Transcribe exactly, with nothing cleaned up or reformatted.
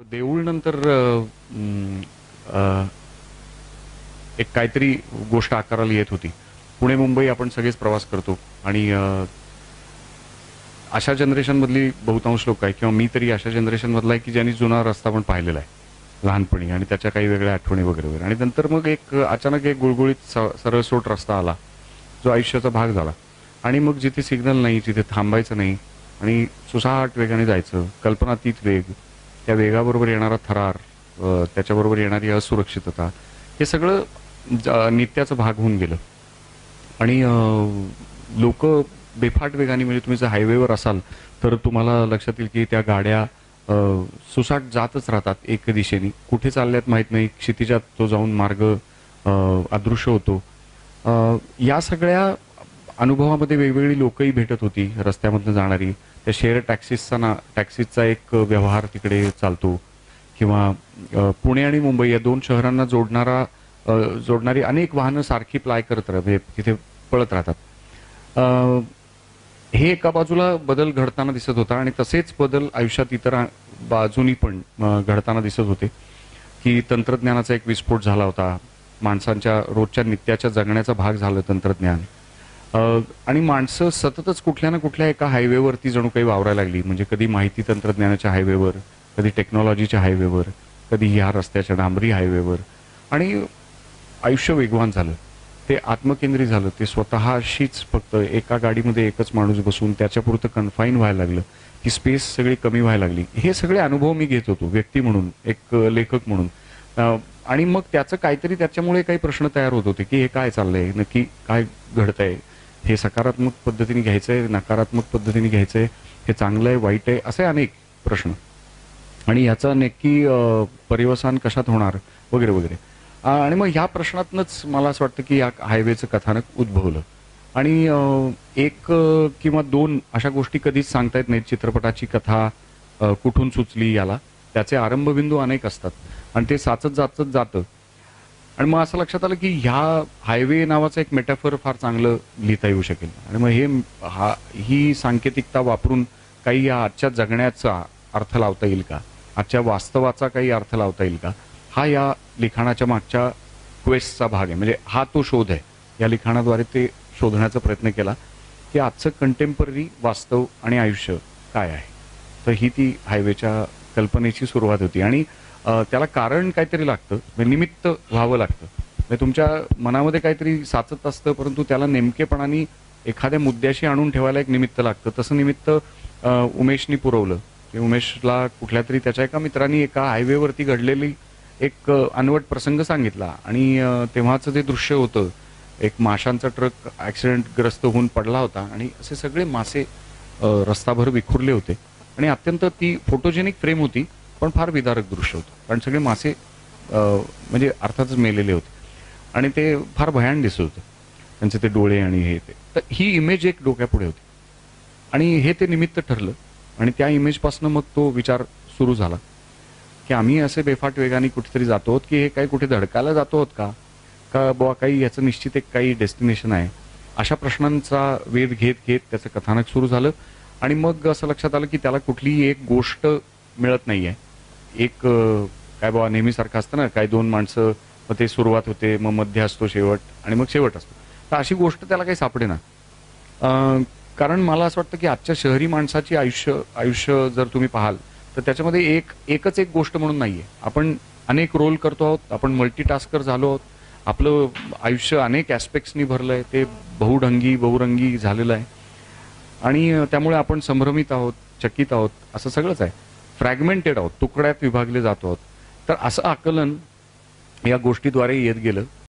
देऊळ नंतर अ, अं, अ, एक काहीतरी गोष्ट आकाराला येत होती. पुणे मुंबई आपण सगळेच प्रवास करतो आणि अ, अशा जनरेशनमधली बहुतांश लोक आहे किंवा मी तरी अशा जनरेशनमधला आहे की ज्यांनी जुना रस्ता पण पाहिलेला आहे लहानपणी आणि त्याच्या काही वेगळ्या आठवणी वगैरे वगैरे आणि नंतर मग एक अचानक एक गुळगुळीत स सरळसोट रस्ता आला जो आयुष्याचा भाग झाला आणि मग जिथे सिग्नल नाही, जिथे थांबायचं नाही आणि सुसाट वेगाने जायचं, कल्पनातीत वेग, त्या वेगाबरोबर येणारा थरार, अ, त्याच्याबरोबर येणारी असुरक्षितता, हे सगळं ज नित्याचा भाग होऊन गेलं. आणि लोक बेफाट वेगाने म्हणजे तुम्ही जर हायवेवर असाल तर तुम्हाला लक्षात येईल की त्या गाड्या अ, सुसाट जातच राहतात एक दिशेने. कुठे चालल्यात माहीत नाही. क्षितिजात तो जाऊन मार्ग अ, अदृश्य होतो. अ, या सगळ्या अनुभवामध्ये वेगवेगळी लोकही भेटत होती रस्त्यामधनं जाणारी. त्या शेअर टॅक्सीजचा ना टॅक्सीचा एक व्यवहार तिकडे चालतो किंवा अ, पुणे आणि मुंबई या दोन शहरांना जोडणारा अ, जोडणारी अनेक वाहनं सारखी प्लाय करत राहत म्हणजे तिथे पळत राहतात. अ, हे एका बाजूला बदल घडताना दिसत होता आणि तसेच बदल आयुष्यात इतर आ बाजूनी पण अ, घडताना दिसत होते, की तंत्रज्ञानाचा एक विस्फोट झाला होता. माणसांच्या रोजच्या नित्याच्या जगण्याचा भाग झालं तंत्रज्ञान. अ, आणि माणसं सततच कुठल्या ना कुठल्या एका हायवेवरती जणू काही वावरायला लागली. म्हणजे कधी माहिती तंत्रज्ञानाच्या हायवेवर, कधी टेक्नॉलॉजीच्या हायवेवर, कधी ह्या रस्त्याच्या डांबरी हायवेवर आणि आयुष्य वेगवान झालं. ते आत्मकेंद्री झालं. ते स्वतःशीच फक्त एका गाडीमध्ये एकच माणूस बसून त्याच्यापुरतं कन्फाईन व्हायला लागलं. ती स्पेस सगळी कमी व्हायला लागली. हे सगळे अनुभव मी घेत होतो व्यक्ती म्हणून, एक अ, लेखक म्हणून. अ, आणि मग त्याचं काहीतरी त्याच्यामुळे काही प्रश्न तयार होत होते, की हे काय चाललंय? नक्की काय घडतंय? हे सकारात्मक पद्धतीने घ्यायचंय, नकारात्मक पद्धतीने घ्यायचंय, हे चांगलं आहे, वाईट आहे, असे अनेक प्रश्न. आणि याचा नक्की अ, पर्यवसान कशात होणार? वगैरे, वगैरे. अ, आणि मग ह्या प्रश्नातनंच मला असं वाटतं, की या हायवेचं कथानक उद्भवलं. आणि अ, एक अ, किंवा दोन अशा गोष्टी कधीच सांगता येत नाहीत. चित्रपटाची कथा अ, कुठून सुचली याला. त्याचे आरंभबिंदू अनेक असतात आणि ते साचत जाचत जातं. आणि मग असं लक्षात आलं, की ह्या हायवे नावाचं एक मेटाफर फार चांगलं लिहिता येऊ शकेल. आणि मग हे हा ही सांकेतिकता वापरून काही या आजच्या जगण्याचा अर्थ लावता येईल का? आजच्या वास्तवाचा काही अर्थ लावता येईल का? हा या लिखाणाच्या मागच्या क्वेस्टचा भाग आहे. म्हणजे हा तो शोध आहे. या लिखाणाद्वारे ते शोधण्याचा प्रयत्न केला, की आजचं कंटेम्पररी वास्तव आणि आयुष्य काय आहे? तर ही ती हायवेच्या कल्पनेची सुरुवात होती आणि अ, त्याला कारण काहीतरी लागतं, म्हणजे निमित्त व्हावं लागतं. म्हणजे तुमच्या मनामध्ये काहीतरी साचत असतं, परंतु त्याला नेमकेपणाने एखाद्या मुद्द्याशी आणून ठेवायला एक निमित्त लागतं. तसं निमित्त अ, उमेशनी पुरवलं. की उमेशला कुठल्यातरी त्याच्या एका मित्राने एका हायवेवरती घडलेली एक अ, अनवट प्रसंग सांगितला आणि अ, तेव्हाचं जे दृश्य होतं, एक माशांचा ट्रक ॲक्सिडेंटग्रस्त होऊन पडला होता आणि असे सगळे मासे अ, रस्ताभर विखुरले होते आणि अत्यंत ती फोटोजेनिक फ्रेम होती, पण फार विदारक दृश्य होतं. कारण सगळे मासे अ, म्हणजे अर्थातच मेलेले होते आणि ते फार भयान दिसत होतं. त्यांचे ते डोळे आणि हे ते. तर ही इमेज एक डोक्यापुढे होती आणि हे ते निमित्त ठरलं आणि त्या इमेजपासून मग तो विचार सुरू झाला, की आम्ही असे बेफाट वेगाने कुठेतरी जातो आहोत, की हे काही कुठे धडकायला जातो आहोत का? का बुवा काही याचं निश्चित एक काही डेस्टिनेशन आहे? अशा प्रश्नांचा वेध घेत, घेत त्याचं कथानक सुरू झालं आणि मग असं लक्षात आलं, की त्याला कुठलीही एक गोष्ट मिळत नाहीये. एक अ, काय बाबा नेहमीसारखं असतं ना, काही दोन माणसं, मग ते सुरुवात होते, मग मध्य असतो शेवट आणि मग शेवट असतो. तर अशी गोष्ट त्याला काही सापडेना. अ, कारण मला असं वाटतं, की आजच्या शहरी माणसाची आयुष्य आयुष्य जर तुम्ही पाहाल, तर त्याच्यामध्ये एक एकच एक गोष्ट म्हणून नाहीये. आपण अनेक रोल करतो आहोत, आपण मल्टीटास्कर झालो आहोत. आपलं आयुष्य अनेक ॲस्पेक्ट्सनी भरलंय. ते बहुढंगी, बहुरंगी झालेलं आहे आणि अ, त्यामुळे आपण संभ्रमित आहोत, चकित आहोत, असं सगळंच आहे. फ्रॅगमेंटेड आहोत, तुकड्यात विभागले जातो आहोत. तर असं आकलन या गोष्टीद्वारे येत गेलं.